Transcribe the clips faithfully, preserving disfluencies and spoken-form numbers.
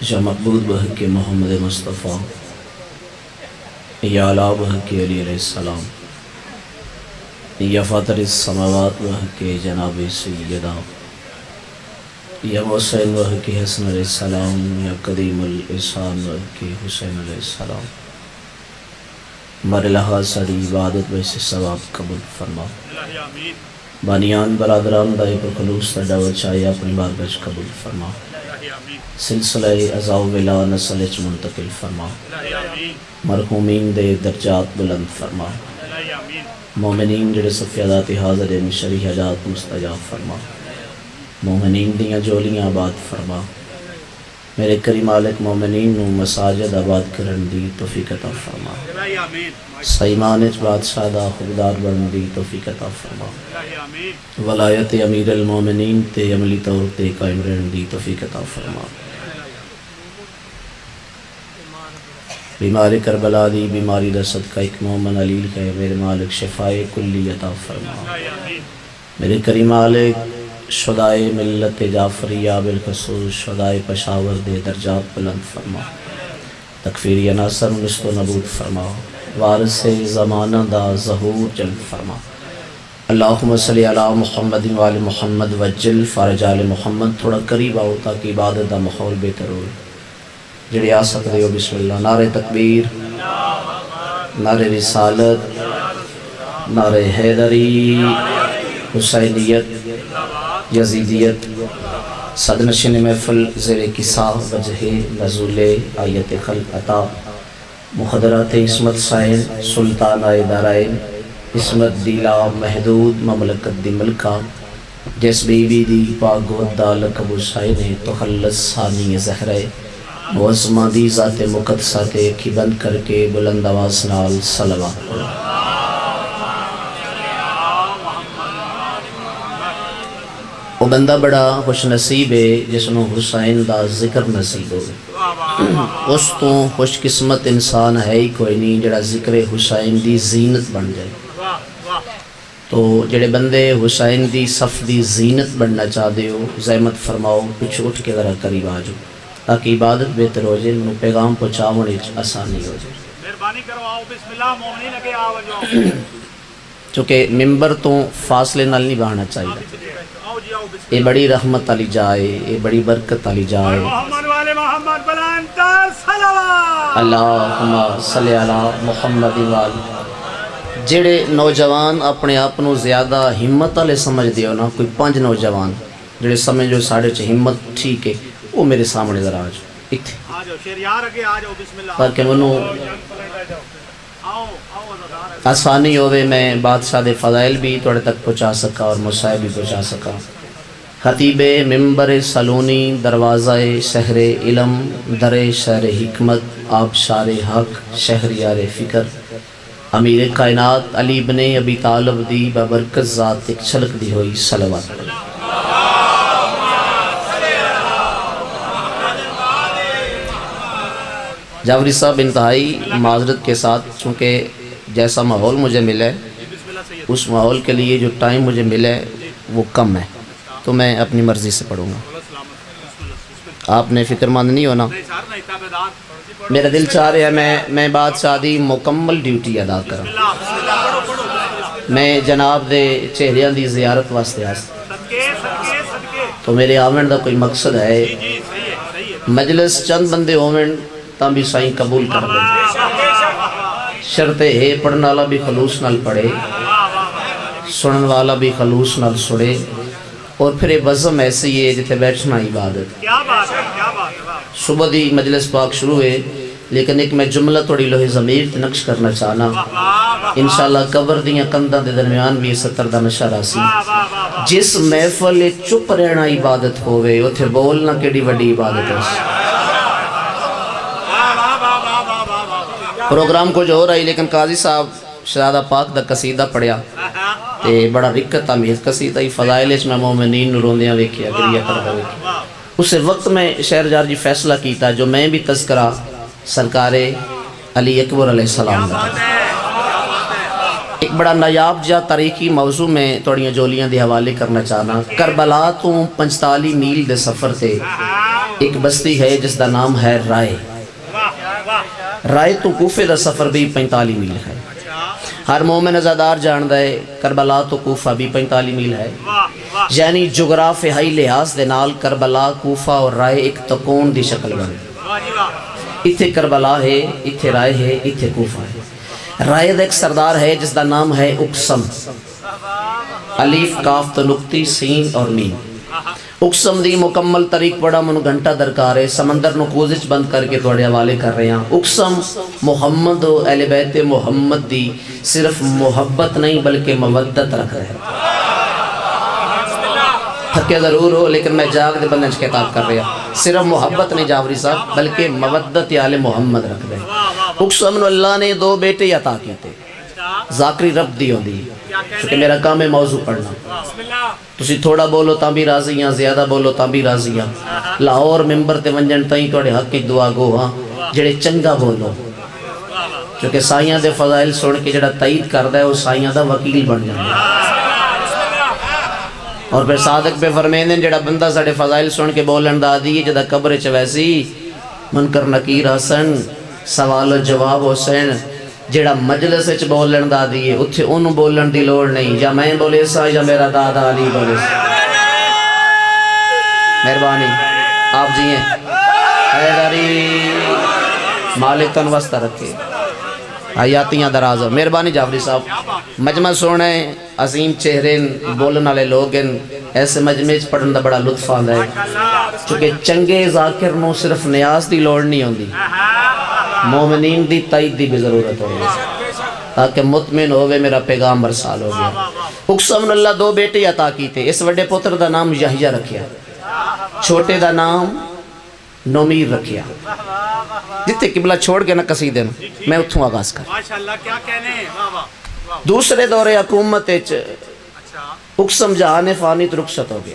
یا مقبول بحق محمد مصطفیٰ، یا علا بحق علی علیہ السلام، یا فاطر السماوات بحق جناب سیدہ، یا حسین بحق حسن علیہ السلام، یا قدیم الاحسان بحق حسین علیہ السلام، مرلہا سڑی عبادت ویسے ثواب قبول فرما، بانیان برادران دائی پر خلوص تا دعوت چاہیے اپنی بارگاہ قبول فرما، سلسلہ عزاو ملا نسل اچ منتقل فرما، مرحومین دے درجات بلند فرما، مومنین جڑے صفیادات حاضر مشری حجات مستجاب فرما، مومنین دیاں جولیاں آباد فرما، میرے کریم مالک مومنین نو مساجد آباد کرن دی توفیق عطا فرما، سیمان اچ بادشاہ دا خوددار بن دی توفیق عطا فرما، ولایت امیر المومنین تے عملی طور تے قائم رہن دی توفیق عطا فرما، بیماری کربلا دی بیماری دا صدقہ ایک مومن علیل ہے میرے مالک شفائے کلی عطا فرما، میرے کریم مالک شدائے ملت جعفریہ بالخصوص شدائے پشاور دے درجات بلند فرما، تکفیری عناصر نشت و نبود فرما، وارث زمانہ دا ظہور جلد فرما، اللہم صلی علی محمد و آل محمد وجل فارج آل محمد، تھوڑا قریب آؤ تاکہ عبادت دا ماحول بہتر ہوئے، جڑے آ سکتے ہو بسم اللہ، نعرہ تکبیر، نعرہ رسالت، نعرہ حیدری، حسینیت، یزیدیت، صدنشین محفل زیر کسا وجہ نزول آیت خلق عطا، مخدرات عصمت سائن سلطان ادارائن، عصمت دیلا محدود مملکت دی ملکہ، جس بی بی دی پاک گودہ لقب سائن تخلص ثانی زہرے، معظمہ دی ذات مقدسہ تے کی بند کر کے بلند آواز نال صلوات پڑھو۔ وہ بندہ بڑا خوش نصیب ہے جس نو حسین دا ذکر نصیب ہوئے، اس تو خوش قسمت انسان ہے ہی کوئی نہیں جڑا ذکر حسین دی زینت بن جائے، تو جڑے بندے حسین دی صف دی زینت بننا چاہ دے ہو زحمت فرماؤ پچھ اٹھ کے ذرا قریب آ جاؤ تاکہ عبادت بہتر ہو جائے، انہوں پیغام پہنچاؤں آسانی ہو جائے، مہربانی کرو آؤ بسم اللہ مومنین کے آو جو، چونکہ ممبر تو فاصلے نال نہیں بہانا چاہیے، یہ بڑی رحمت علی جائے، یہ بڑی برکت علی جائے، محمد والے محمد بلانتا صلوات، اللہم صلی علی محمد وال، جڑے نوجوان اپنے آپنوں زیادہ ہمت والے سمجھ دیو نا، کوئی پانچ نوجوان جڑے سمجھو ساڑھے چھ ہمت ٹھیک ہے، وہ میرے سامنے ذرا آجو اتھے آجو شیر یار اگے آجو بسم اللہ، تاکہ انہوں آسانی ہوئے میں بادشاہ دے فضائل بھی توڑے تک پہنچا سکا اور مسائل بھی پہنچا سکا، خطیب ممبر سلونی دروازہ شہر علم در شہر حکمت آب شار حق شہریار فکر، امیر کائنات علی بن ابی طالب دی بابرکت ذات ایک چھلک دی ہوئی صلوات۔ جعفری صاحب انتہائی معذرت کے ساتھ چونکہ جیسا ماحول مجھے ملا ہے اس ماحول کے لیے جو ٹائم مجھے ملا ہے وہ کم ہے، تو میں اپنی مرضی سے پڑھوں گا، آپ نے فکر مند نہیں ہونا، میرا دل چاہ رہا ہے میں میں بادشاہ دی مکمل ڈیوٹی ادا کروں، میں جناب دے چہریاں دی زیارت واسطے آستا، تو میرے آمن دا کوئی مقصد ہے، مجلس چند بندے ہومن تاں بھی سائیں قبول کر دیں، شرط ہے پڑھنے والا بھی خلوص نال پڑھے، سنن والا بھی خلوص نال سڑے، اور پھر ایک بزم ایسی ہے جتے بیٹھنا عبادت، صبح دی مجلس پاک شروع ہے، لیکن ایک میں جملہ توڑی لوہے ضمیر نقش کرنا چاہنا، انشاءاللہ قبر دیاں کندہ دے درمیان بھی ستر دا نشہ راسی، جس محفل چپ رہنا عبادت ہوئے اتھے بولنا کیڑی وڈی عبادت ہے، پروگرام کو جو ہو رہی لیکن قاضی صاحب شہزادہ پاک دا قصیدہ پڑھیا تے بڑا رکت آمیز قصیدہ ہی فضائل اس میں مومنین روندیاں ویکھیا گریہ کردہ ویکھیا، اسے وقت میں شہر جار جی فیصلہ کیتا جو میں بھی تذکرہ سرکار علی اکبر علیہ السلام دا، ایک بڑا نایاب جا تاریخی موضوع میں توڑیاں جولیاں دے حوالے کرنا چاہنا، کربلا تو پنچتالی میل دے سفر تے ایک بستی ہے جس دا نام ہے رائے. رائے تو کوفے دا سفر بھی پینتالی میل ہے. ہر مومن ازادار جاندہ ہے کربلا تو کوفہ بھی پینتالی میل ہے. یعنی جغرافیائی لحاظ دے نال کربلا کوفہ اور رائے ایک تکون دی شکل بن. اتھے کربلا ہے، اتھے رائے ہے، اتھے کوفہ ہے. رائے دا ایک سردار ہے جس دا نام ہے اقسم. الف کاف تو نقطی سین اور میم. اقسم دی مکمل طریق بڑا منو گھنٹہ درکار ہے. سمندر نو کوزش بند کر کے توڑے حوالے کر رہے ہیں. اقسم محمد و اہل بیت محمد دی صرف محبت نہیں بلکہ مودت رکھ رہے ہیں. تھکے ضرور ہو لیکن میں جاگ دے بندنج کتاب کر رہا. صرف محبت نہیں جاوری صاحب بلکہ مودت آل محمد رکھ رہے ہیں. اقسم نو اللہ نے دو بیٹے عطا کیتے. ذاکری رب دی ہوں دی چونکہ میرا کام ہے موضوع پڑھنا. تسی تھوڑا بولو تاں بھی راضی ہیں، زیادہ بولو تاں بھی راضی ہیں. لاہور ممبر تے ونجن تائیں توڑے حق ایک دعا گو ہاں جڑے چنگا بولو چونکہ سائیاں دے فضائل سن کے جڑا تائید کردہ ہے وہ سائیاں دا وکیل بن جانا. اور پھر صادق پہ فرمیندیں جڑا بندہ ساڑے فضائل سن کے بولن دا دیئے جڑا قبر چویسی منکر نکیر حسن سوال و جواب حسین جڑا مجلس اچ بولن دا دیئے اتھے انہوں بولن دی لوڑ نہیں. یا میں بولے سا یا میرا دادا علی بولے سا. مہربانی آپ جی ہیں حیدری مالک تن وسطہ رکھے آیاتیاں دراز. مہربانی جعفری صاحب مجمع سونے عظیم چہرین بولن والے لوگن ایسے مجمع پڑھن دا بڑا لطف آندا ہے چونکہ چنگے ذاکر نو صرف نیاز دی لوڑ نہیں ہوندی مومنین دی تائید دی بھی ضرورت ہوگی تاکہ مطمئن ہوئے میرا پیغام برسال ہو گیا. اقسم اللہ دو بیٹے عطا کی تھے. اس وڈے پتر دا نام یحییٰ رکھیا، چھوٹے دا نام نومیر رکھیا. جتے قبلہ چھوڑ کے نہ قصیدے نا میں اتھوں آغاز کر. دوسرے دور حکومت اقسم جہان فانی رخصت ہو گیا.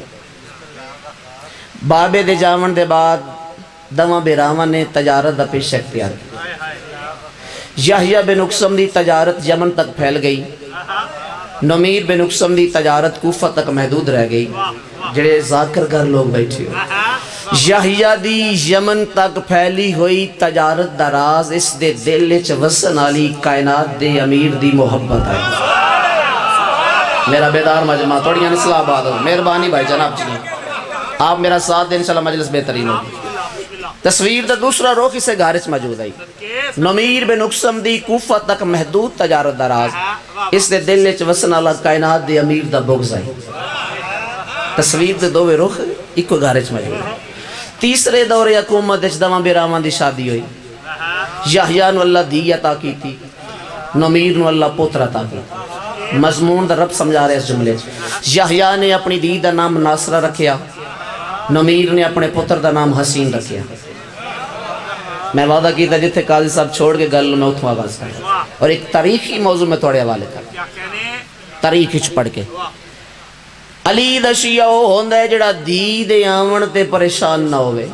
بابے دے جاون دے بعد دواں بیراواں نے تجارت دا پیش اختیار کیا. یحییٰ بن اقسم دی تجارت یمن تک پھیل گئی. نمیر بن اقسم دی تجارت کوفہ تک محدود رہ گئی. جڑے ذاکر گھر لوگ بیٹھے ہو یحییٰ دی یمن تک پھیلی ہوئی تجارت دا راز اس دے دل چ وسن والی کائنات دے امیر دی محبت ہے. میرا بیدار مجمع توڑیاں اصلاح آباد ہو. مہربانی بھائی جناب جی آپ میرا ساتھ دیں انشاءاللہ مجلس بہترین ہوگی. تصویر دا دوسرا روح اسے گارچ موجود ہے. نمیر بن اقسم دی کوفہ تک محدود تجارت دا راز اس دے دل چ وسن والا کائنات دے امیر دا بغض ہے. تصویر دے دووے روح ایکو گارچ موجود ہے. تیسرے دور حکومت اچ دواں بیراواں دی شادی ہوئی. یحییٰ نو اللہ دی عطا کی تھی، نمیر نو اللہ پتر عطا کی. مضمون دا رب سمجھا رہے اس جملے. یحییٰ نے اپنی دی دا نام ناصرہ رکھیا، نمیر نے اپنے پتر دا نام حسین رکھیا. میں وعدہ کیتا جتھے قاضی صاحب چھوڑ کے گل میں اتھوں آغاز کر اور ایک تاریخی موضوع میں توڑے حوالے کر تاریخ ہچ پڑھ کے. علی دا شیعہ وہ ہوندہ ہے جڑا دی دے آمن تے پریشان نہ ہوئے.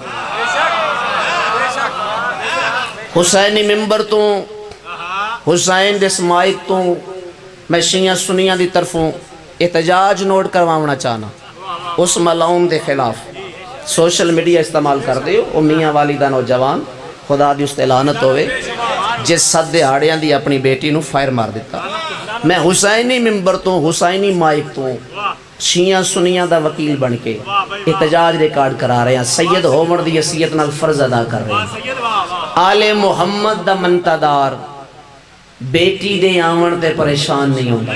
حسینی ممبر تو حسین دے سمائک تو میں شیعہ سنیاں دی طرفوں احتجاج نوٹ کرواؤنا چاہنا اس ملعون دے خلاف. سوشل میڈیا استعمال کر دے او میاں والدہ نوجوان خدا دی اس اعلانت ہوئے جس صد دہاڑیاں دی اپنی بیٹی نو فائر مار دیتا. میں حسینی ممبر تو حسینی مائک تو شیعہ سنیاں دا وکیل بن کے احتجاج ریکارڈ کرا رہے ہیں. سید ہومر دی حیثیت نال فرض ادا کر رہے ہیں. آل محمد دا منتدار بیٹی دے آمن تے پریشان نہیں ہوتا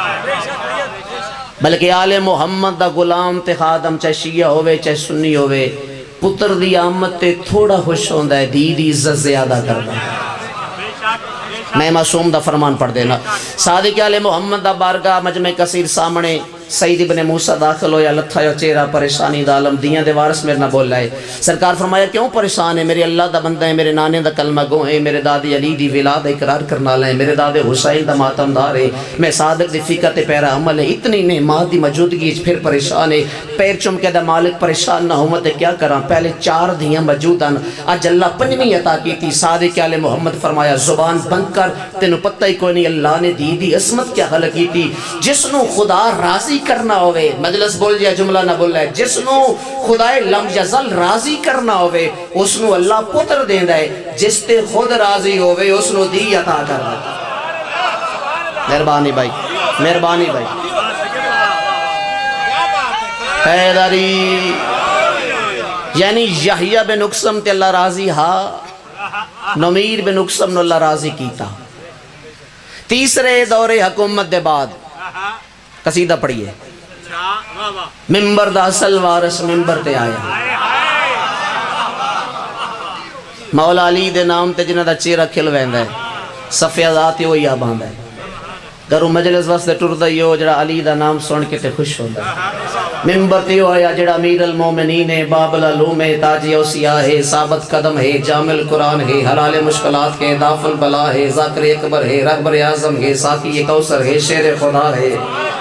بلکہ آل محمد دا غلام تے خادم چاہے شیعہ ہوئے چاہے سنی ہوئے پتر دی آمد تے تھوڑا خوش ہوندہ ہے دی دی عزت زیادہ کرتا ہے. میں معصوم دا فرمان پڑھ دینا. صادق آل محمد دا بارگاہ مجمع کثیر سامنے سید ابن موسیٰ داخل ہو یا لتھا یا چہرہ پریشانی دا عالم دیاں دے وارث میرے نہ بول لائے. سرکار فرمایا کیوں پریشان ہے؟ میرے اللہ دا بندہ ہے، میرے نانے دا کلمہ گو ہے، میرے دادی علی دی ولاد اقرار کرنا لیں، میرے دادے حسین دا ماتم دار ہے، میں صادق دی فقہ تے پیرا عمل ہے. اتنی نے ماں دی موجودگی پھر پریشان ہے. پیر چم کے دا مالک پریشان نہ ہومت کیا کراں؟ پہلے چار دیاں موجوداں اج اللہ پنجویں عطا کی تھی. صادق آل محمد فرمایا زبان بند کر، تینوں پتہ ہی کوئی نہیں اللہ نے دی دی عصمت کیا خلق کی تھی. جس نو خدا راضی راضی کرنا ہوئے، مجلس بول جیا جملہ نہ بول ہے، جس نو خدای لم یزل راضی کرنا ہوئے اس نو اللہ پتر دین ہے، جس تے خود راضی ہوئے اس نو دی عطا کرنا۔ مہربانی بھائی، مہربانی بھائی، حیدری یعنی یحییٰ بن اقسم تے اللہ راضی ہا، نمیر بن اقسم نو اللہ راضی کیتا۔ تیسرے دور حکومت دے بعد قصیدہ پڑھئے، ممبر دا اصل وارث ممبر تے آیا، مولا علی دے نام تے جنہ دا چہرہ کھل ویندا ہے، صفحہ ذاتی ہوئی آباند ہے، گھروں مجلس واسطے ٹردہ ہو جڑا علی دا نام سن کے تے خوش ہوندہ ہے، ممبر تے ہویا جڑا امیر المومنین ہے، باب العلوم ہے، تاج اوسیاء ہے، ثابت قدم ہے، جامع القرآن ہے، حلال مشکلات ہے، داف البلا ہے، ذاکر اکبر ہے، رہبر اعظم ہے، ساقی کوثر ہے، شیر خدا ہے،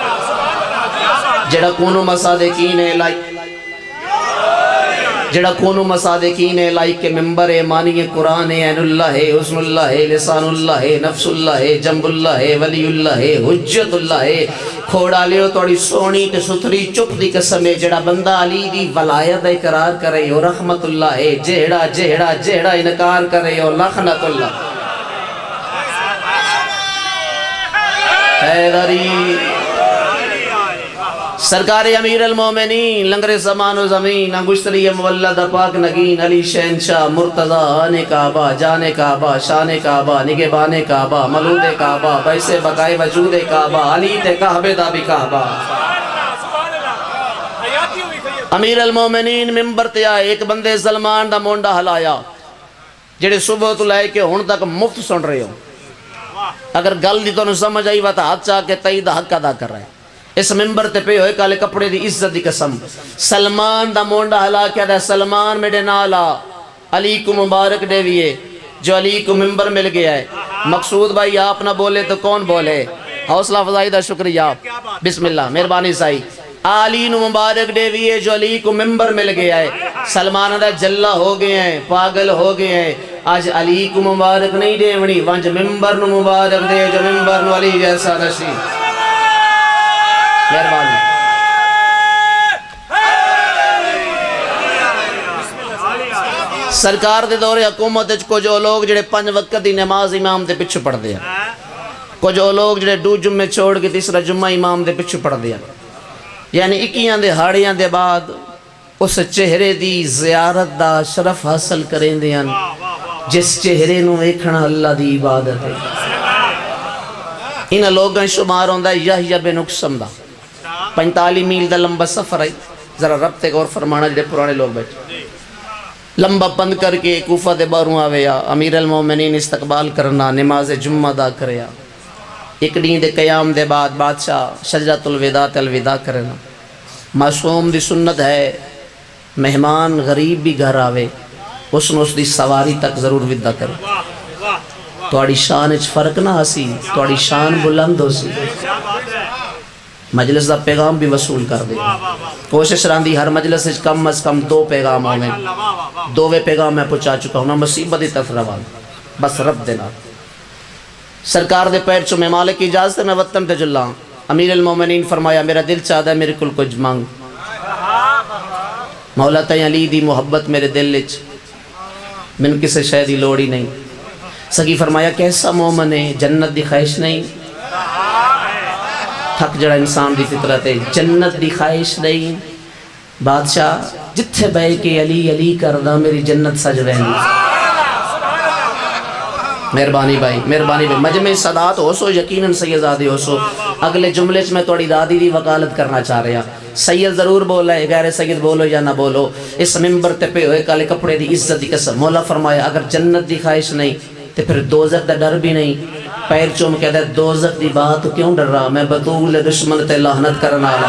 جڑا کونو مصادقین ہے لائی جڑا کونو مصادقین ہے لائک کے ممبر ہے، مانی قرآن ہے، عین اللہ ہے، حسن اللہ ہے، لسان اللہ ہے، نفس اللہ ہے، جنب اللہ ہے، ولی اللہ ہے، حجت اللہ ہے، کھوڑا لیو توڑی سونی تے ستری چپ دی قسم ہے، جڑا بندہ علی دی ولایت اقرار کرے ہو رحمت اللہ ہے، جہڑا جہڑا جہڑا انکار کرے ہو لعنت اللہ۔ حیدری سرکار امیر المومنین لنگر زمان و زمین انگشتری مولد پاک نگین علی شہنشاہ مرتضی آنے کعبہ جانے کعبہ شان کعبہ نگہبان کعبہ ملود کعبہ بیس بقائے وجود کعبہ علی تے کعبے دا بھی کعبہ۔ امیر المومنین ممبر تے آئے، ایک بندے ظلمان دا مونڈا ہلایا جڑے صبح تو لائے کے ہون تک مفت سن رہے ہو، اگر گل دی تو نو سمجھ آئی واتا ہاتھ چاہ کے تئی دا حق ادا کر رہے ہیں۔ اس ممبر تے پہ ہوئے کالے کپڑے دی عزت دی قسم، سلمان دا مونڈا ہلا کیا دا سلمان میڈے نالا علی کو مبارک دے ویے، جو علی کو ممبر مل گیا ہے۔ مقصود بھائی آپ نہ بولے تو کون بولے؟ حوصلہ فضائی دا شکریہ، بسم اللہ، مہربانی سائی۔ علی نو مبارک دے ویے جو علی کو ممبر مل گیا ہے، سلمان دا جلہ ہو گئے ہیں، پاگل ہو گئے ہیں، آج علی کو مبارک نہیں دے ونی وانج ممبر نو مبارک دے جو ممبر نو علی جیسا نشی۔ مہربانی سرکار دے دور حکومت کو جو لوگ جڑے پنج وقت دی نماز امام دے پچھو پڑھ دیا، کو جو لوگ جڑے دو جمعے چھوڑ کے تیسرا جمعہ امام دے پچھو پڑھ دیا، یعنی اکیاں دے ہاڑیاں دے بعد اس چہرے دی زیارت دا شرف حاصل کریں دیاں جس چہرے نو ایکھنا اللہ دی عبادت ہے۔ انہاں لوگاں شمار ہوندہ یحییٰ بن اقسم دا، پینتالی میل دا لمبا سفر ہے، ذرا رب تے غور فرمانا جڑے پرانے لوگ بیٹھے، لمبا پند کر کے کوفہ دے باروں آویا، امیر المومنین استقبال کرنا، نماز جمعہ دا کریا، ایک دین دے قیام دے بعد بادشاہ شجرۃ الوداع تے الوداع کرنا۔ معصوم دی سنت ہے مہمان غریب بھی گھر آوے اس نے اس دی سواری تک ضرور وداع کرے، توڑی شان اچھ فرق نہ ہسی، توڑی شان بلند ہو سی، مجلس دا پیغام بھی وصول کر دے۔ کوشش راندی ہر مجلس اچھ کم از کم دو پیغام ہوئے، دووے پیغام میں پہنچا چکا ہوں، مصیبت ہی طرف روان بس رب دینا۔ سرکار دے پیر چو میں مالک کی اجازت ہے میں وطن تے جلا، امیر المومنین فرمایا میرا دل چاہتا ہے میرے کل کچھ مانگ، مولا تائیں علی دی محبت میرے دل لچ، من کسے شاید لوڑی نہیں۔ سگی فرمایا کیسا مومن ہے، جنت دی خواہش نہیں، تھک جڑا انسان دی فطرت ہے، جنت دی خواہش نہیں۔ بادشاہ جتھے بے کے علی علی کردہ میری جنت سج وینی۔ مہربانی بھائی، مہربانی بھائی، مجمع صدات ہو سو یقیناً سیدزادی ہو سو۔ اگلے جملے چ میں توڑی دادی دی وکالت کرنا چاہ رہا، سید ضرور بولا ہے، غیر سید بولو یا نہ بولو، اس ممبر تے پہ ہوئے کالے کپڑے دی عزت دی قسم۔ مولا فرمایا اگر جنت دی خواہش نہیں تے پھر دوزخ دا ڈر بھی نہیں۔ پیر چوم کہتا ہے دوزخ دی بات کیوں ڈر رہا، میں بطول دشمن تے لعنت کرنا آلا۔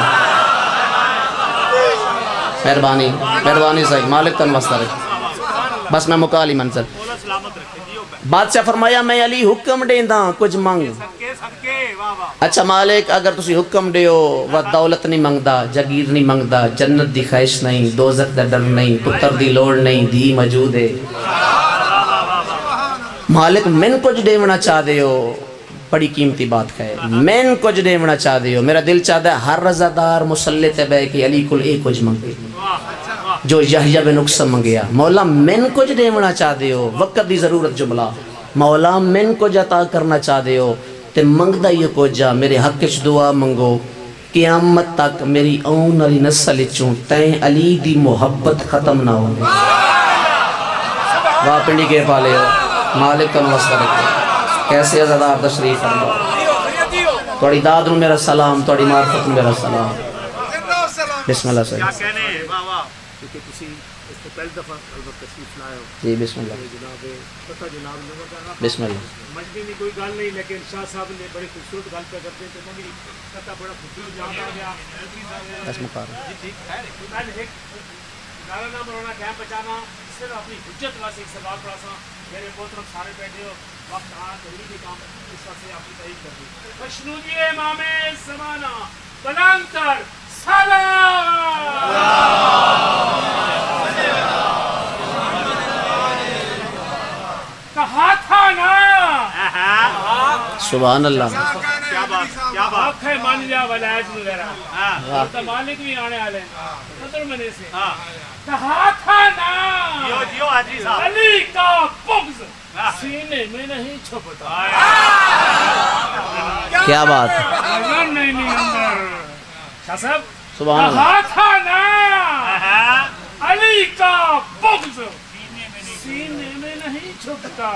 مہربانی مہربانی صحیح، مالک تن واسطہ رہے، بس میں مکالی منزل۔ بادشاہ فرمایا میں علی حکم دیندہ کچھ مانگ۔ اچھا مالک اگر تسی حکم دیو وہ دولت نہیں منگدا، جگیر نہیں منگدا، جنت دی خواہش نہیں، دوزخ دا ڈر نہیں، پتر دی لوڑ نہیں، دی موجود ہے، مالک من کچھ دیونا چاہ دیو بڑی قیمتی بات کہے مین کچھ دیونا چاہ دیو میرا دل چاہتا ہے ہر رضادار مسلط بے کہ علی کل ایک کچھ منگے جو یحییٰ بن اقسم منگیا مولا مین کچھ دیونا چاہ دیو وقت دی ضرورت جملہ مولا مین کچھ عطا کرنا چاہ دیو تے منگدہ یہ کچھ جا میرے حق کچھ دعا منگو قیامت تک میری اون علی نسل چون تین علی دی محبت ختم نہ ہو واہ پنڈی کے پالے ہو مالک کا نوستہ رکھے کیسے عزادار تشریف فرما توڑی داد نو میرا سلام توڑی معرفت نو میرا سلام بسم اللہ صحیح کیا کہنے ہیں واہ واہ کیونکہ کسی اس کو پہل دفعہ البت تشریف لائے ہو جی بسم اللہ جناب پتہ جناب لوگوں بسم اللہ مجدی میں کوئی گل نہیں لیکن شاہ صاحب نے بڑی خوبصورت گل پہ کرتے ہیں تو میری پتہ بڑا خوبصورت جانا گیا بس مقارن جی ٹھیک ہے ایک نارا نام رونا ٹائم بچانا صرف اپنی حجت واسے ایک سوال پڑا سا میرے محترم سارے بیٹھے ہو وقت آنا تحریک کے کام اس وقت سے آپ کی تعریف کر دی خوشنودی امام زمانہ بلند کر سلام کہا تھا نا سبحان اللہ کیا بات کیا بات آنکھ ہے مان لیا ولایت وغیرہ تو مالک بھی آنے والے نظر منے سے کہا تھا نا جیو جیو حاجی صاحب علی کا بغض سینے میں نہیں چھپتا کیا بات نظر نہیں اندر شاہ صاحب سبحان اللہ کہا تھا نا علی کا بغض سینے میں نہیں چھپتا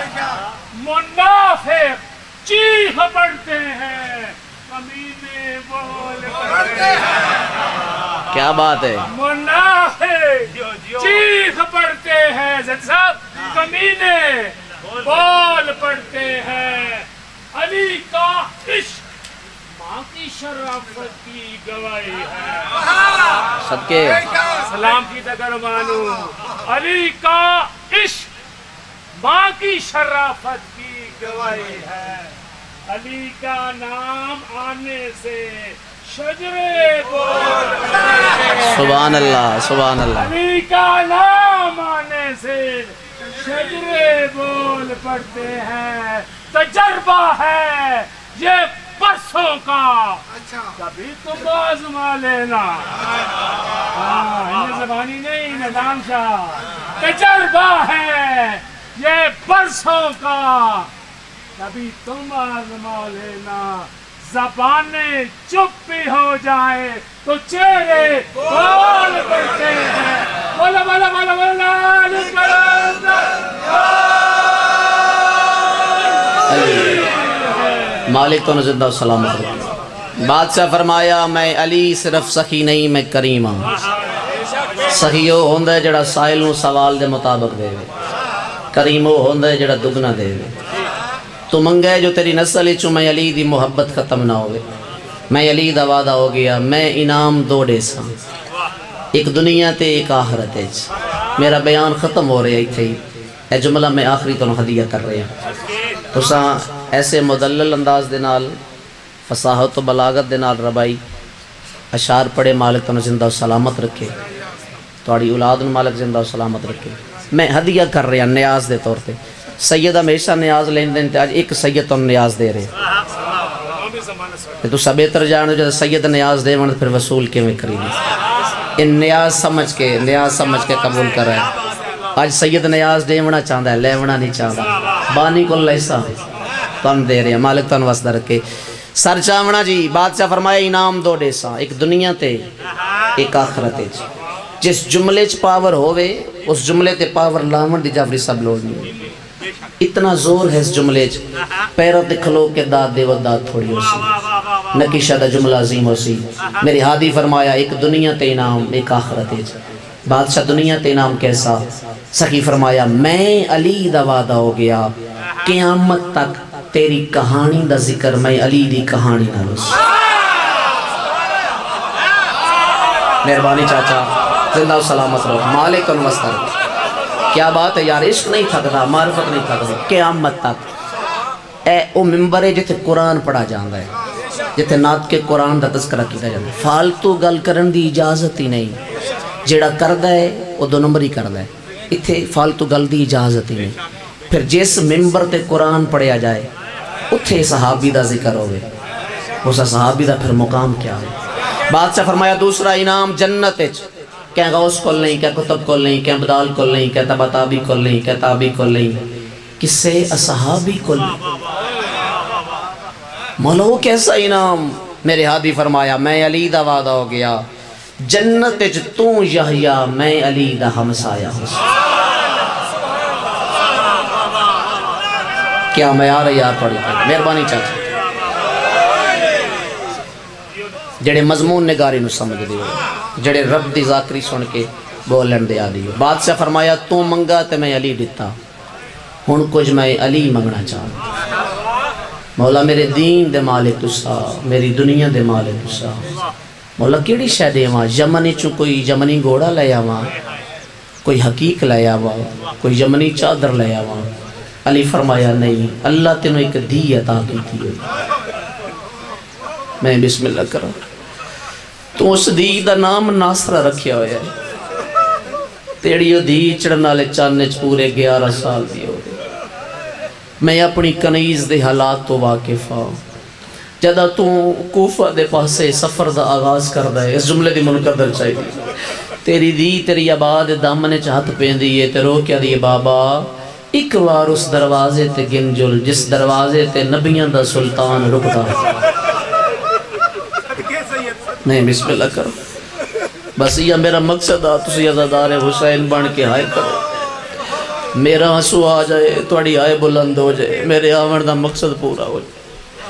منافق چیخ پڑتے ہیں کمینے بول پڑتے ہیں کیا بات ہے منافق چیخ پڑتے ہیں زد صاحب کمینے بول پڑتے ہیں علی کا عشق ماں کی شرافت کی گواہی ہے صدقے سلام کی دگر مانو علی کا عشق ماں کی شرافت کی گواہی ہے علی کا نام آنے سے شجرے بول پڑتے ہیں سبحان اللہ سبحان اللہ علی کا نام آنے سے شجرے بول پڑتے ہیں تجربہ ہے یہ برسوں کا کبھی تم آزما لینا ہاں زبانی نہیں ندام شاہ تجربہ ہے یہ برسوں کا کبھی تم آزما لینا زبانیں چپ بھی ہو جائے تو چہرے بول پڑتے ہیں بولا بولا بولا بولا مالک تو زندہ و سلامت رکھے بادشاہ فرمایا میں علی صرف سخی نہیں میں کریم ہوں سخیو ہوندہ ہے جڑا سائل نو سوال دے مطابق دے وے کریمو ہوندہ ہے جڑا دگنا دے وے تو منگے جو تیری نسل چو میں علی دی محبت ختم نہ ہوئے میں علی دا وعدہ ہو گیا میں انعام دو ڈیساں ایک دنیا تے ایک آخرت ہے میرا بیان ختم ہو رہے تھے اے جملہ میں آخری تو ہدیہ کر رہے ہیں تو ساں ایسے مدلل انداز دے نال فصاحت و بلاغت دے نال ربائی اشعار پڑے مالک تو زندہ و سلامت رکھے توڑی اولاد مالک زندہ و سلامت رکھے میں ہدیہ کر رہا نیاز دے طور پہ سید ہمیشہ نیاز لین دین تے آج ایک سید تو نیاز دے رہے تو سب بہتر جانو جو سید نیاز دے ون پھر وصول کے میں کری دی ان نیاز سمجھ کے نیاز سمجھ کے قبول کر رہے ہیں آج سید نیاز دے ونا چاہتا ہے لے ونا نہیں چاہتا بانی کو لیسا تن دے رہے ہیں مالک تن وسدہ رکھے سر چاہونا جی بادشاہ فرمایا انعام دو ڈیسا ایک دنیا تے ایک آخرت جی جس جملے چ پاور ہوئے اس جملے تے پاور لامن دی جعفری سب لوگ نہیں اتنا زور ہے اس جملے چ پیروں تے کھلو کے داد دے و داد تھوڑی ہو سی نکیشہ دا جملہ عظیم ہو سی میری ہادی فرمایا ایک دنیا تے انعام ایک آخرت جی بادشاہ دنیا تے انعام کیسا سخی فرمایا میں علی دا وعدہ ہو گیا قیامت تک تیری کہانی دا ذکر میں علی دی کہانی نہ لوں مہربانی چاچا زندہ و سلامت رہو مالک ان مستر کیا بات ہے یار عشق نہیں تھکتا معرفت نہیں تھکتا قیامت تک اے او ممبر ہے جتے قرآن پڑھا جاندہ ہے جتے نات کے قرآن دا تذکرہ کیتا جاندہ ہے فالتو گل کرن دی اجازت ہی نہیں جیڑا کردہ ہے وہ دو نمبر ہی کردہ ہے اتھے فالتو گل دی اجازت ہی نہیں پھر جس ممبر تے قرآن پڑھیا جائے اتھے صحابی دا ذکر ہوئے، اس صحابی دا پھر مقام کیا ہے؟ بادشاہ فرمایا دوسرا انعام جنت ہے، کہیں غوث کل نہیں، کہیں کتب کل نہیں، کہیں بدال کل نہیں، کہیں تباتابی کل نہیں، کہیں تابی کل نہیں، کسے اصحابی کل نہیں۔ مولا وہ کیسا انعام؟ میرے ہادی فرمایا میں علی دا وعدہ ہو گیا، جنت اچ تو یحییٰ میں علی دا ہمسایا ہوں۔ کیا میں آ رہی یار پڑھی پڑھی مہربانی چاچا جڑے مضمون نگاری نو سمجھ دیو، جڑے رب دی ذاکری سن کے بولن دے آدیو۔ بادشاہ فرمایا تو منگا تے میں علی دیتا، ہن کچھ میں علی منگنا چاہوں۔ مولا میرے دین دے مالک تسا، میری دنیا دے مالک تسا، مولا کیڑی شے دیواں؟ یمنی چوں کوئی یمنی گھوڑا لے آواں، کوئی حقیق لے آواں، کوئی یمنی چادر لے آواں؟ علی فرمایا نہیں، اللہ تینوں ایک دی عطا کی تھی، میں بسم اللہ کرا تو اس دی دا نام ناصرہ رکھیا ہویا ہے، تیڑیو دی چڑھنا لے چانچ پورے گیارہ سال دی ہو گئے۔ میں اپنی کنیز دے حالات تو واقف ہوں، جدہ تو کوفہ دے پاسے سفر دا آغاز کر دے، اس جملے دی منقدر چاہیے، تیری دی تیری آباد دامنے چاہت پہن دیئے، تیرو کیا دیئے بابا ایک وار اس دروازے تے گنجل جس دروازے تے نبیان دا سلطان رکتا ہے۔ نہیں بسم اللہ کرو، بس یہ میرا مقصد ہے، تسی عزادار حسین بن کے ہائے کرو، میرا آنسو آ جائے، توڑی آئے بلند ہو جائے، میرے آمن دا مقصد پورا ہو جائے۔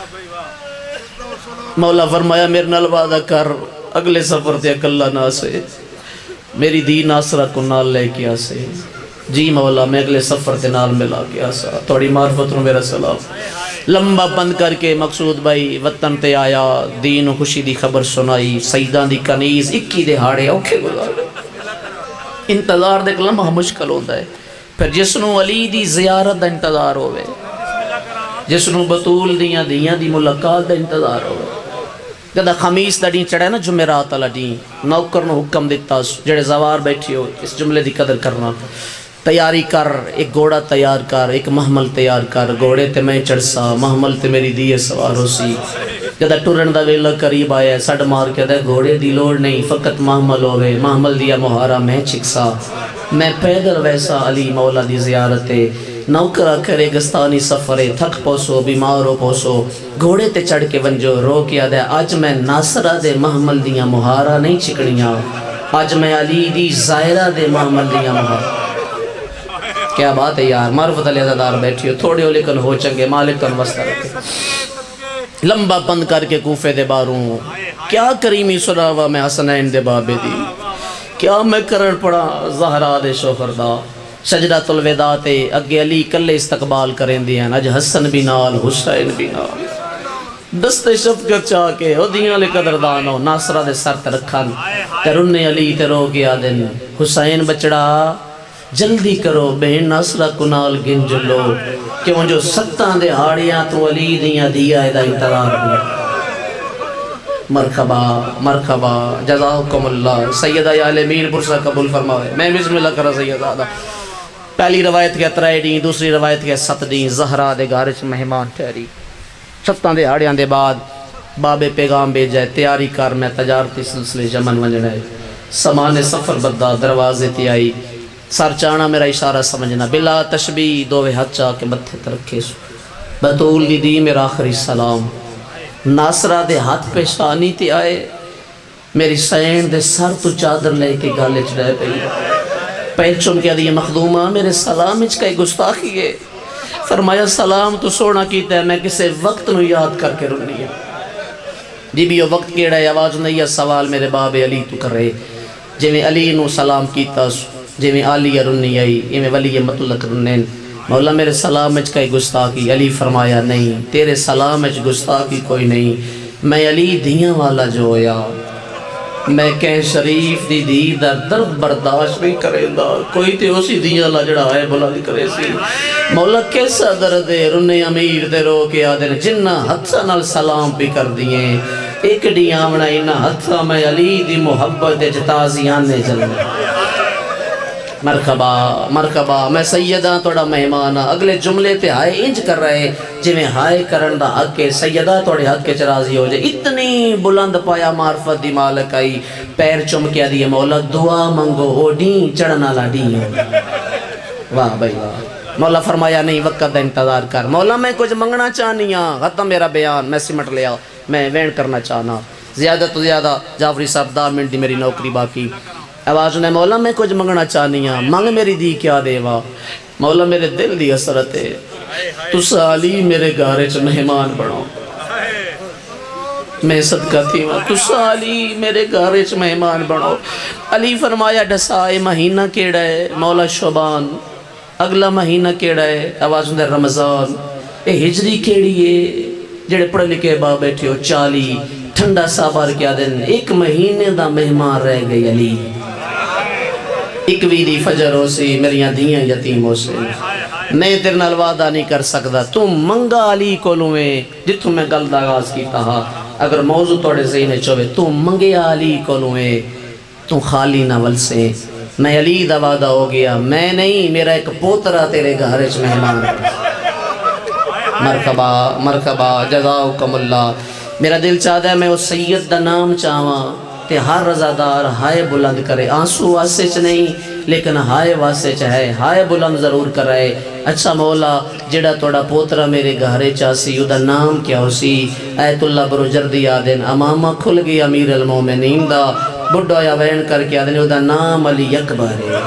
مولا فرمایا میرے نال وعدہ کر، اگلے سفر تے اکلا نہ سے، میری دی ناصرہ کو نال لے کے آسے۔ جی مولا میں اگلے سفر تے نال ملا کے آسا، توڑی معرفت رو میرا سلام۔ لمبا بند کر کے مقصود بھائی وطن تے آیا، دین و خوشی دی خبر سنائی، سیدان دی کنیز اکی دے ہاڑے اوکھے گزار۔ انتظار دیکھ لمحہ مشکل ہوتا ہے، پھر جسنو علی دی زیارت دا انتظار ہوئے، جسنو بطول دیاں دیاں دی ملاقات دا انتظار ہوئے۔ جدہ خمیس دا دین چڑھے نا جمعرات اللہ دین، نوکر نو حکم دیتا جڑے زوار بیٹھی ہو، اس جملے دی قدر کرنا، تیاری کر، ایک گھوڑا تیار کر، ایک محمل تیار کر، گھوڑے تے میں چڑھسا، محمل تے میری دیئے سوار ہو سی۔ جدہ ٹورن دا ویلہ قریب آیا، سڑ مار کے دے گھوڑے دی لوڑ نہیں، فقط محمل ہوئے، محمل دیا مہارا میں چکسا، میں پیدل ویسا علی مولا دی زیارتے، نوکرہ کرے گستانی سفرے، تھک پوسو بیمارو پوسو، گھوڑے تے چڑھ کے ونجو، رو کیا دے آج میں ناصرہ دے محمل دیا مہارا نہیں چکڑیاں، آج میں علی دی زائرہ دے محمل دیا مہارا۔ کیا بات ہے یار، معرفت علیہ زدار بیٹھی ہو، تھوڑے ہو لیکن ہو چنگے، مالک کن وستہ رکھے۔ لمبا بند کر کے کوفے دے باروں، کیا کریمی سراوہ میں حسنین دے بابے دی، کیا میں کرن پڑا زہرہ دے شوہر دا، سجدۃ الوداع تے اگے علی کلے استقبال کریں دیا، اج حسن بھی نال حسین بھی نال، دست شفقت چاہ کے او دیاں لے قدردانو، ناصرہ دے سر تے رکھن، تے رنے علی تے رو گیا دن، حسین بچڑا جلدی کرو بہن ناصرہ کنال گن جلو، کیوں جو ستاں دے ہاڑیاں تو علی دیاں دیا ہے دا انتظار بھی۔ مرحبا مرحبا جزاکم اللہ، سیدہ عالمین پرسہ قبول فرماوے۔ میں بسم اللہ کرا سیدہ آدھا، پہلی روایت کے ترائے دیں، دوسری روایت کے ست دیں، زہرہ دے گارچ مہمان ٹھہری، ستاں دے ہاڑیاں دے بعد بابے پیغام بھیجائے، تیاری کر میں تجارتی سلسلے جمن ونجنے، سامان سفر بدہ دروازے تی آئی، سر چانا میرا اشارہ سمجھنا، بلا تشبیح دوے ہاتھ چاہ کے متھے ترکھے سو، بطول دی دی میرا آخری سلام، ناصرہ دے ہاتھ پہ شانی تی آئے، میری سین دے سر تو چادر لے کے گالے چڑھائے پہی، پیر چم کیا دیئے مخدومہ میرے سلام اچ کئی گستاخی ہے، فرمایا سلام تو سونا کیتا ہے، میں کسے وقت نو یاد کر کے رنی ہے، جی بھی یہ وقت کیڑا ہے، آواز نہیں ہے، سوال میرے باب علی تو کر رہے، جی میں علی نو سلام کیتا سو، جی میں آلیہ رنی آئی، یہ میں ولی مطلق رنین، مولا میرے سلام اچ کئی گستاخی، علی فرمایا نہیں، تیرے سلام اچ گستاخی کوئی نہیں، میں علی دیاں والا جو ہویا، میں کہیں شریف دی دی در درد برداشت نہیں کرے دا، کوئی تے اسی دیاں لجڑا ہے بلند کرے سی، مولا کیسا درد ہے، رنے امیر دے رو کے آدھے جنہ حدثہ نال سلام بھی کر دیئے، ایک ڈی آمنا انہ حدثہ میں علی دی محبت اجتازیانے جلنے، مرحبا مرحبا میں سیدہ توڑا مہمان ہاں اگلے جملے تے ہائے انج کر رہے جویں ہائے کرن دا حق ہے سیدہ توڑے حق کے راضی ہو جائے اتنی بلند پایا معرفت دی مالک آئی پیر چم کے دیئے مولا دعا منگو او ڈین چڑھنا لا ڈین واہ بھائی واہ مولا فرمایا نہیں وقت دا انتظار کر مولا میں کچھ منگنا چاہنی ہاں ختم میرا بیان میں سمٹ لیا میں وین کرنا چاہنا زیادہ تو زیادہ جعفری صاحب دا منٹ دی میری نوکری باقی آواز نے مولا میں کچھ منگنا چاہنی ہاں منگ میری دی کیا دیوا مولا میرے دل دی اثرت ہے تو سالی میرے گارے چ مہمان بڑھو میں صدقہ تھی وہاں تو سالی میرے گارے چ مہمان بڑھو علی فرمایا ڈسائے مہینہ کیڑا ہے مولا شعبان اگلا مہینہ کیڑا ہے آواز نے رمضان اے ہجری کیڑی ہے جڑے پڑھ لکھے با بیٹھے ہو چالی ٹھنڈا سابار کیا دن ایک مہینے دا مہمان رہ گئی علی اکوی دی فجر ہو سی میریاں دیاں یتیم ہو سی میں تیرے نال وعدہ نہیں کر سکتا تم منگا علی کو لویں جتوں میں گل دا آغاز کیتا ہا اگر موضوع توڑے ذہنے چوے تم منگے علی کو لویں تم خالی نہ ول سے میں علی دا وعدہ ہو گیا میں نہیں میرا ایک پوترا تیرے گھر چ مہمان مرحبا مرحبا جزاکم اللہ میرا دل چاہتا ہے میں اس سید دا نام چاہواں تے ہر رضادار ہائے بلند کرے آنسو واسے چ نہیں لیکن ہائے واسے چ ہے ہائے بلند ضرور کرائے اچھا مولا جڑا توڑا پوترا میرے گھرے چاسی او دا نام کیا ہو سی ایت اللہ برو جردی آدن امامہ کھل گئی امیر المومنین دا بڑھا یا وین کر کے آدن او دا نام علی اکبر ہے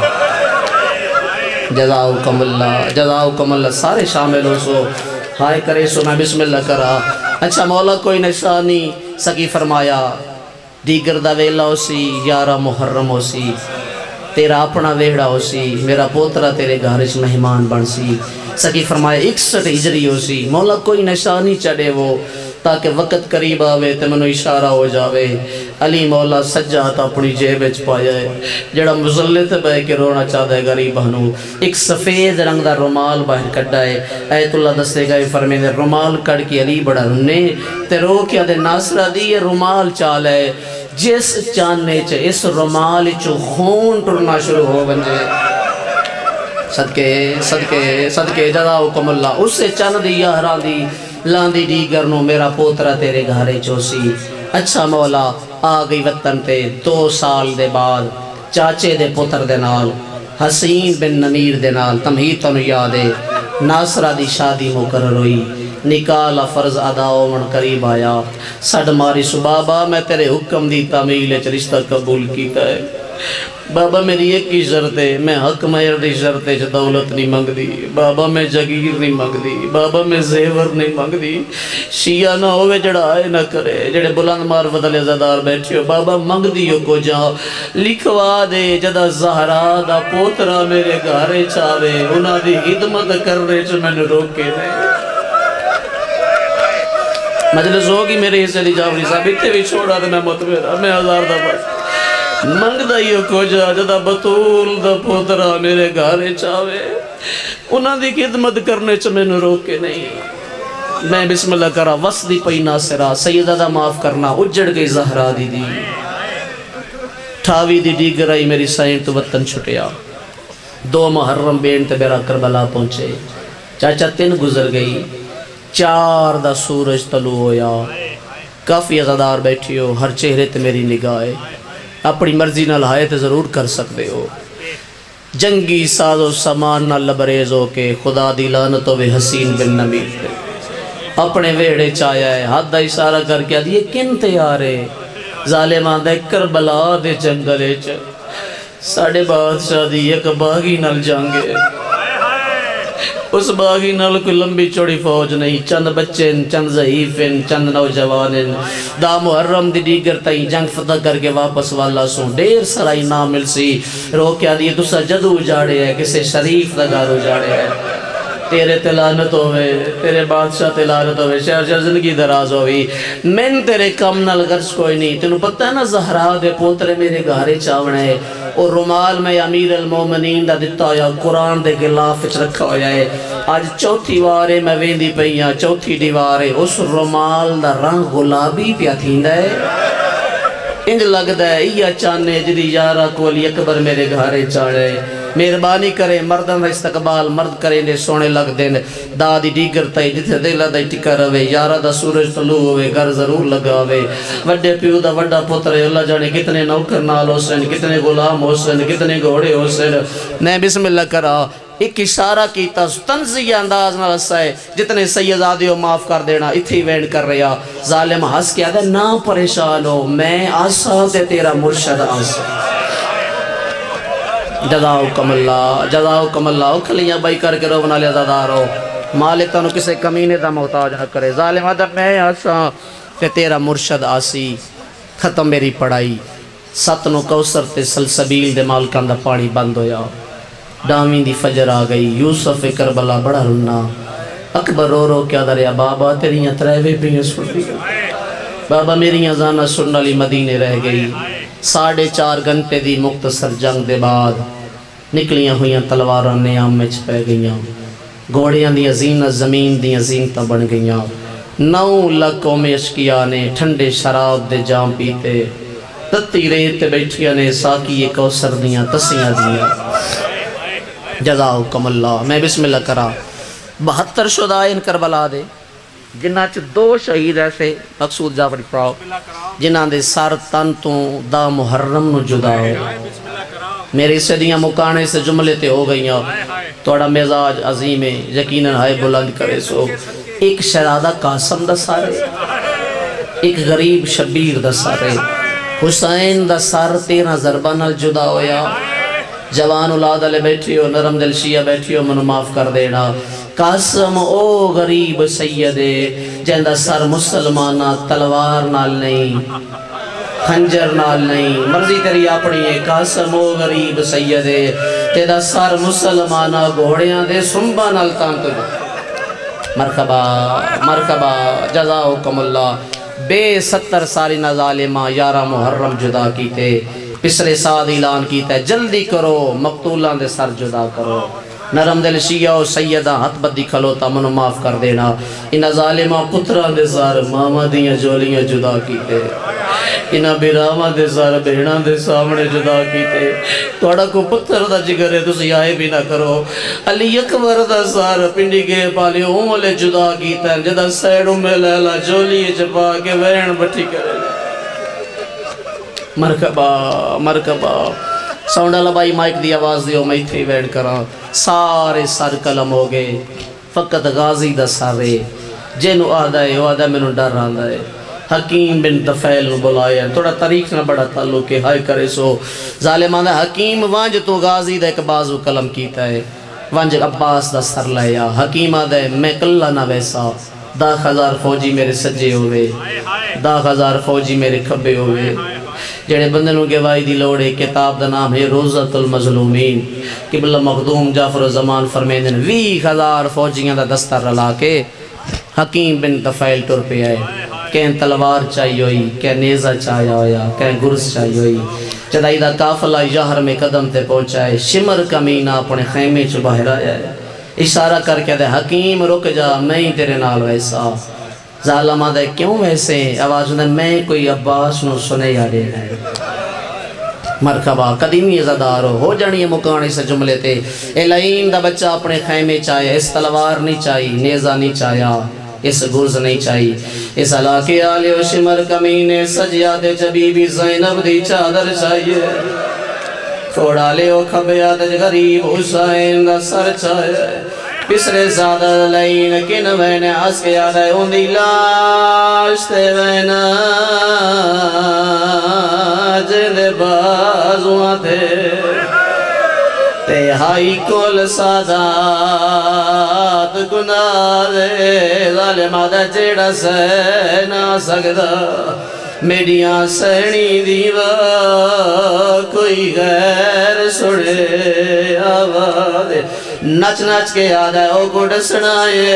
جزاؤکم اللہ جزاؤکم اللہ سارے شامل ہو سو ہائے کرے سو میں بسم اللہ کرا اچھا مولا کوئی نشانی سکی فرمایا دیگر دا ویلا ہو سی یارہ محرم ہو سی تیرا اپنا ویڑا ہو سی میرا پوترا تیرے گھرش مہمان بن سی سکی فرمایا اکسٹھ ہجری ہو سی مولا کوئی نشانی چڑھے وہ تاکہ وقت قریب آوے تے منو اشارہ ہو جاوے علی مولا سجات اپنی جیب اچ پایا ہے جڑا مزلت بے کے رونا چاہتا ہے غریب ہنو ایک سفید رنگ دا رومال باہر کڑا ہے ایت اللہ دستے گئے فرمے دے رومال کڑ کی علی بڑا رنے تے رو کیا دے ناصرہ دی یہ رومال چال ہے جس چاننے چے اس رومال چو خون ٹرنا شروع ہو بنجے صدقے صدقے صدقے جزاؤکم اللہ اس سے چاند دی یہران دی لاندی دیگر نو میرا پوترا تیرے گھرے چوسی اچھا مولا آگئی وطن تے دو سال دے بعد چاچے دے پتر دے نال حسین بن نمیر دے نال تمہید تنو یادے ناصرہ دی شادی مقرر ہوئی نکالا فرض اداؤ من قریب آیا سڑ ماری سو بابا میں تیرے حکم دی تعمیل رشتہ قبول کیتا ہے بابا میری ایک ہی شرط ہے میں حق مہر دی شرط ہے جو دولت نہیں مانگ دی بابا میں جگیر نہیں مانگ دی بابا میں زیور نہیں مانگ دی شیعہ نہ ہوئے جڑا آئے نہ کرے جڑے بلند معرفت علیہ زدار بیٹھے ہو بابا مانگ دیو کو جا لکھوا دے جدا زہرا دا پوترا میرے گھارے چاوے انہاں دی خدمت کرنے چ میں نے روکے نہیں مجلس ہوگی میرے حصے دی جعفری صاحب اتنے بھی چھوڑا دے میں متبیرہ میں ہزار دفعہ منگ دائیو کو جا جدا بطول دا پوترا میرے گھارے چاوے انہاں دی خدمت کرنے چ میں نے روکے نہیں میں بسم اللہ کرا وصدی پئی ناصرہ سیدہ دا معاف کرنا اجڑ گئی زہرا دی دی ٹھاوی دی دیگر آئی میری سائن تو وطن چھٹیا دو محرم بین تے بیرا کربلا پہنچے چاچا تین گزر گئی چار دا سورج تلو ہویا کافی عزادار بیٹھی ہو ہر چہرے تے میری نگاہ ہے اپنی مرضی نہ لائے تے ضرور کر سکتے ہو جنگی ساز و سامان نہ لبریز ہو کے خدا دی لعنت ہوئے حسین بن نمیر تے اپنے ویڑے چایا ہے ہاتھ دا اشارہ کر کے یہ کن تیارے ظالمان دے کربلا دے جنگلے چ ساڑھے بادشاہ دی ایک باغی نل جانگے اس باغی نال کوئی لمبی چوڑی فوج نہیں چند بچین چند ضعیفین چند نوجوانین دا محرم دی دیگر تائیں جنگ فتح کر کے واپس والا سوں دیر سرائی نہ مل سی رو کیا دی دوسرا جدو جاڑے ہے کسے شریف لگارو جاڑے ہے تیرے تلانت ہوئے تیرے بادشاہ تلانت ہوئے شہر شہر زندگی دراز ہوئی من تیرے کم نل غرض کوئی نہیں تینوں پتہ ہے نا زہرا دے پوترے میرے گھارے چاونے ہے اور رومال میں امیر المومنین دا دیتا ہویا قرآن دے گلاف اچھ رکھا ہویا ہے آج چوتھی وارے میں ویندی پہیاں چوتھی دیوارے اس رومال دا رنگ غلابی پیا تھیندا ہے انج لگ دا ہے یا چانے جدی یارہ کولی اکبر میرے گھارے چاڑے مہربانی کرے مردوں دا استقبال مرد کرے نے سونے لگ دین دادی ڈیگر تائی جتھے دلہ دا ٹکا روے یارہ دا سورج طلوع ہوئے گھر ضرور لگاوے وڈے پیو دا وڈا پترے اللہ جانے کتنے نوکر نال ہو سن کتنے غلام ہو سن کتنے گھوڑے ہو سن نے بسم اللہ کرا ایک اشارہ کیتا تنزیہ انداز نہ رسائے جتنے سیدادیوں معاف کر دینا اتھی وینڈ کر رہا ظالم ہس کیا دے نہ پریشان ہو میں آسا تے تیرا مرشد آسا جزاؤکم اللہ جزاؤکم اللہ اکھلیاں بائی کر کے رو بنا لیا زادارو مالک تنو کسے کمینے دا محتاج نہ کرے ظالم آدم میں آسا تے تیرا مرشد آسی ختم میری پڑھائی ستنو کوثر تے سلسبیل دے مالکان دا پانی بند ہویا ڈامین دی فجر آ گئی یوسف کربلا بڑا رنا اکبر رو رو کیا دریا بابا تیریاں تریوے بھی سن لی بابا میریاں زانہ سننا لی مدینے رہ گئی ساڑھے چار گھنٹے دی مختصر جنگ دے بعد نکلیاں ہویاں تلواراں نیام میں چھپے گئیاں گھوڑیاں دی عظیم زمین دی عظیمتاں بن گئیاں نو لکھوں میں اشکیاں نے ٹھنڈے شراب دے جام پیتے تتی ریت بیٹھیاں نے ساکی ایک کوثر دیاں تسیاں دیاں جزاؤکم اللہ میں بسم اللہ کرا بہتر شدائن کربلا دے جنہ چ دو شہید ایسے مقصود جعفری پراؤ جنہ دے سار تن تو دا محرم نو جدا ہو میری صدیاں مکانے سے جملے تے ہو گئیاں توڑا مزاج عظیم ہے یقیناً ہائے بلند کرے سو ایک شہزادہ قاسم دا سارے ایک غریب شبیر دا سارے حسین دا سار تیرہ ضربان جدا ہویا جوان اولاد علی بیٹھی ہو نرم دل شیعہ بیٹھی ہو منو معاف کر دینا قاسم او غریب سیدے جہندہ سر مسلمانہ تلوار نال نہیں خنجر نال نہیں مرضی تیری اپنی ہے قاسم او غریب سیدے تیدہ سر مسلمانہ گھوڑیاں دے سنبا نال تان تو مرکبہ مرکبہ جزاؤکم اللہ بے ستر سالی نظالمہ یارہ محرم جدا کیتے پسرے ساتھ اعلان کیتا ہے جلدی کرو مقتولان دے سر جدا کرو نرم دل شیعہ و سیدہ ہاتھ بدی کھلوتا منو معاف کر دینا انہ ظالمہ پتران دے سار ماما دیاں جولیاں جدا کیتے انہ بیراما دے سار بہنان دے سامنے جدا کیتے توڑا کو پتر دا جگرے تو سیاہے بھی نہ کرو علی اکبر دا سار پنڈی گئے پالی اوملے جدا کیتا ہے جدا سیڑوں میں لیلا جولی چپا کے وین بٹھی کرے مرکبہ مرکبہ ساؤنڈا لبائی مائک دی آواز دیو میں تھی ویڈ کرا سارے سر کلم ہو گئے فقط غازی دا سارے جنو آدھا ہے وہ آدھا میں نو ڈر آدھا ہے حکیم بن دفیل نو بلایا تھوڑا طریق نہ بڑا تعلق ہے ہائے کرے سو ظالمان حکیم وانج تو غازی دا ایک بازو کلم کیتا ہے وانج عباس دا سر لیا حکیم آدھا ہے میں کلہ نہ ویسا دا ہزار فوجی میرے سجے ہوئے دا ہزار فوجی میرے کھبے ہوئے جڑے بندنوں کے وائی دی لوڑے کتاب دا نام ہے روزت المظلومین قبلہ مخدوم جعفر الزمان فرمیدن وی ہزار فوجیاں دا دستر رلا کے حکیم بن دفیل ٹر پہ آئے کہیں تلوار چاہیے ہوئی کہیں نیزہ چاہیا ہویا کہیں گرس چاہیے ہوئی جدائی دا کافلہ یہر میں قدم تے پہنچائے شمر کمینہ اپنے خیمے چو باہر آیا ہے اشارہ کر کے دے حکیم رک جا میں ہی تیرے نال ویسا ظالمہ دے کیوں ویسے آواز دے میں کوئی عباس نو سنے یا دینا ہے مرکبہ قدیمی ازادارو ہو جانی مکانی سے جملے تے اے لئیم دا بچہ اپنے خیمے چاہے اس تلوار نہیں چاہی نیزہ نہیں چاہیا اس گرز نہیں چاہی اس علاقے آلے و شمر کمینے سجیات جبیبی زینب دی چادر چاہیے کھوڑا لے و کھبیات غریب حسین دا سر چاہیے پسرے زادہ لین کن وینے آس کے یاد ہے ان دی لاش تے وینا جد بازوان تھے تے ہائی کول سادات گناہ دے ظالمہ دا جیڑا سینا سکدا میڈیاں سینی دیوا کوئی غیر سڑے آواز نچ نچ کے یاد ہے او کو ڈسنائے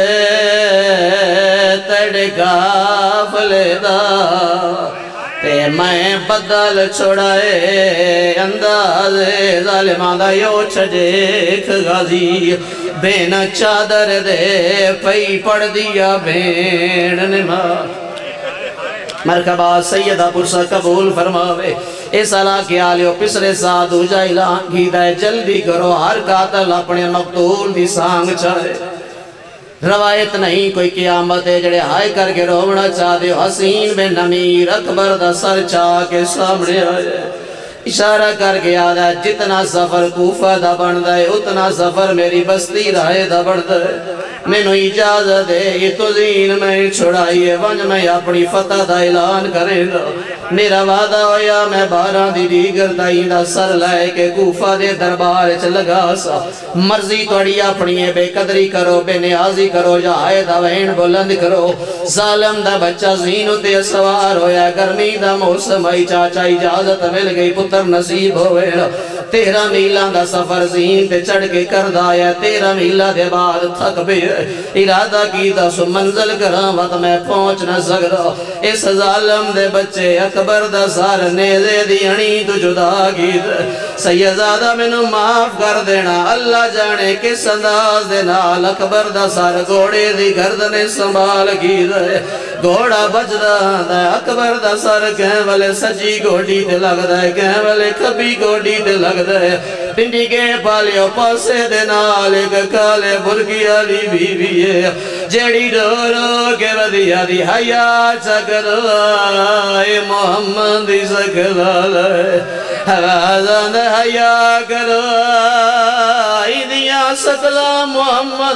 تیڑے کافلے دا تے میں بدل چھوڑائے اندازے ظالمہ دا یو چھجیک غازی بین چادر دے پئی پڑ دیا بین نما مرکبہ سیدہ پرسہ قبول فرماوے اے سالہ کیا لیو پسرے ساتھ ہو جائے اعلان کی دائے جلدی کرو ہر قاتل اپنے مقتول دی سانگ چاہے روایت نہیں کوئی قیامت ہے جڑے ہائے کر کے رونا چاہ دے حسین بن امیر اکبر دا سر چاہ کے سامنے آئے اشارہ کر کے آدھا جتنا سفر کوفہ دا بڑھ دائے اتنا سفر میری بستی رائے دا بڑھ دائے میں نو اجازت ہے یہ تو زین میں چھڑائیے ونج میں اپنی فتح دا اعلان کریں دا میرا وعدہ ہویا میں بارہ دی دیگر دائی دا سر لائے کہ کوفہ دے دربار چ لگا سا مرضی توڑی اپنی بے قدری کرو بے نیازی کرو جائے دا وین بلند کرو ظالم دا بچہ زینو تے سوار ہویا گرمی دا موسم آئی چاچا اجازت مل گئی پتر نصیب ہوئے تیرہ میلان دا سفر زین تے چڑھ کے کردایا تیرہ میلہ دے بعد تھک بھی ارادہ کی دا سو منزل کرام وقت میں پہنچ نہ سکتا اس ظالم دے بچے اکبر دا سار نیزے دی ہنی تو جدا کی دے سیدزادہ میں نو معاف کر دینا اللہ جانے کس انداز دے نال اکبر دا سار گوڑے دی گردنے سنبھال کی دے گوڑا بچ دا دے اکبر دا سار کہیں والے سجی گوڑی تے لگ دے کہیں والے کبھی گوڑی تے لگ دے پنڈی کے پالیو پاسے دے نال ایک کالے برگی علی بی بی ہے جیڑی رو رو کے ودیا دی حیاء چکر آئے محمد دی سکلال ہے حوازان حیاء کر آئی دیا سکلا محمد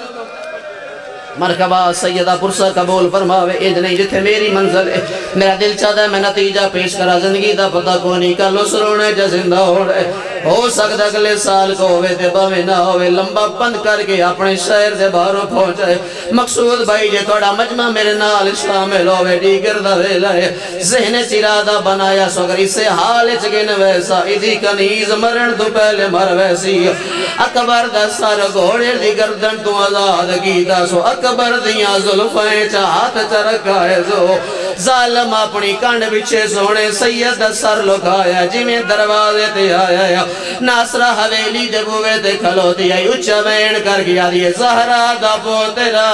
مرکبہ سیدہ پرسہ قبول فرماوے اج نہیں جتھے میری منزل ہے میرا دل چاہتا ہے میں نتیجہ پیش کرا زندگی دا پتہ کونی کا لسرونے جا زندہ ہو رہے ہو سکتا اگلے سال کو ہوئے دے باوے نہ ہوئے لمبا بند کر کے اپنے شہر دے باہروں پہنچائے مقصود بھائی جے توڑا مجمع میرے نال شامل ہوئے دیگر دا ویلہ ہے ذہن چرادہ بنایا سو اگر اسے حال چگن ویسا ادھی کنیز مرن تو پہلے مر ویسی اکبر دا سار گھوڑے دی گردن تو آزاد کیتا سو اکبر دیاں ظلفیں چاہت چرکائے زو ظالم اپنی کانڈ بچھے سونے سید سر لکھایا جی میں دروازے تے آیا ناصرہ حویلی جب ہوئے تے کھلو دیا اچھا وین کر گیا دیئے زہرہ دا پوترہ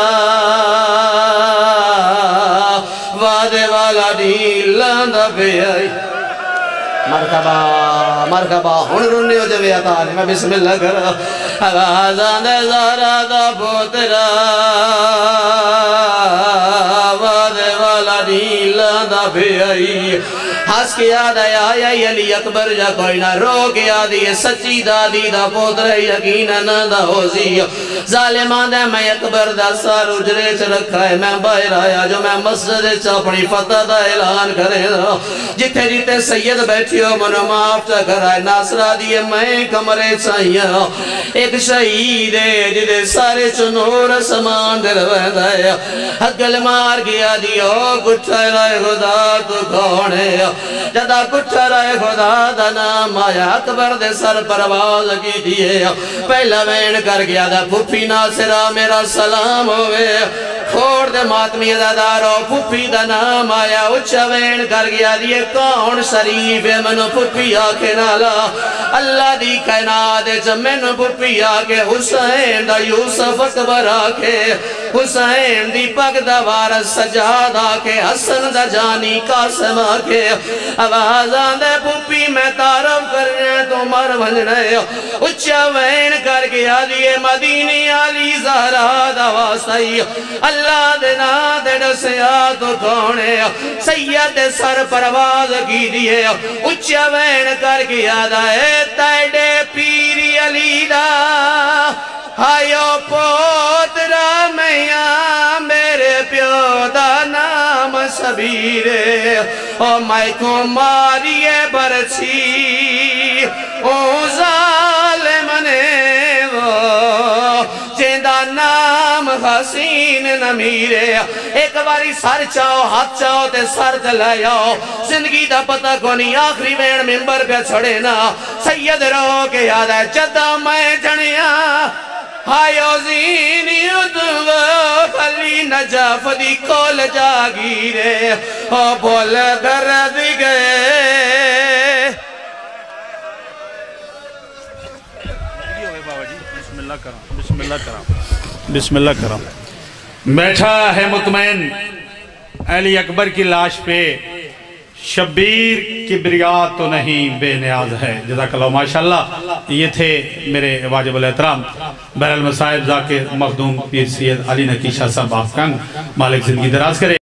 وعدے والا نیلان دا پہ آئی مرحبا مرحبا ہن رنی ہو جوے عطا نے میں بسم اللہ کرا آوازان دے زہرہ دا پوترہ وعدے والا نیلان دا پہ آئی ہس کے یاد آیا آیا علی اکبر جا کوئی نہ رو کے آدھی سچی دادی دا پوتر یقینا نہ دا ہوزی ظالمان دے میں اکبر دا سار اجرے چ رکھا ہے میں باہر آیا جو میں مسجد چ اپنی فتح دا اعلان کرے دا جتے جتے سید بیٹھی ہو منو معاف چا کرائے ناصرہ دیئے میں کمرے چاہیا ایک شہید ہے جدے سارے چنور سمان در وید ہے حقل مار گیا دیو کچھا رائے خدا تو کون ہے جدا کچھا رائے خدا دا نام آیا اکبر دے سر پرواز کی دیئے پہلا وین کر گیا دا پھوپی ناصرہ میرا سلام ہوئے کھوڑ دے ماتمی دادارو پھوپی دا نام آیا اچھا وین کر گیا دیئے کون شریف ہے منو پھوپی آکے نالا اللہ دی کائنات جب منو پھوپی آکے حسین دا یوسف اکبر آکے حسین دی پگ دا وارث سجاد آکے حسن دا جانی قاسم آکے آوازان دے پھوپی میں تعارف کرنے تو مر بھنجنے اچھا وین کر گیا دیئے مدینی علی زہرہ دا واسطائی اللہ دینا دے ڈسیا تو کونے سید سر پرواز کی دیئے اچھا وین کر گیا دائے تیڑے پیری علی دا ہائیو پوترہ میاں میرے پیو دا نام سبیرے او مائی کو ماریے برچی او ظالمنے وہ جیندہ نام حسین نمیرے ایک باری سر چاہو ہاتھ چاہو تے سر دلائے آؤ زندگی دا پتہ کونی آخری وین ممبر پہ چھڑے نا سید رو کے یاد ہے جدہ میں جنیا ہائیو زینی ادھو خلی نجاف دی کول جاگیرے او بول درد گئے بسم اللہ کرام بسم اللہ کرام بسم اللہ کرام بیٹھا ہے مطمئن علی اکبر کی لاش پہ شبیر کبریا تو نہیں بے نیاز ہے. جزاک اللہ ماشاءاللہ. یہ تھے میرے واجب الاحترام بہر المصائب ذاکر مخدوم پیر سید علی نقی شاہ صاحب افغان. مالک زندگی دراز کرے.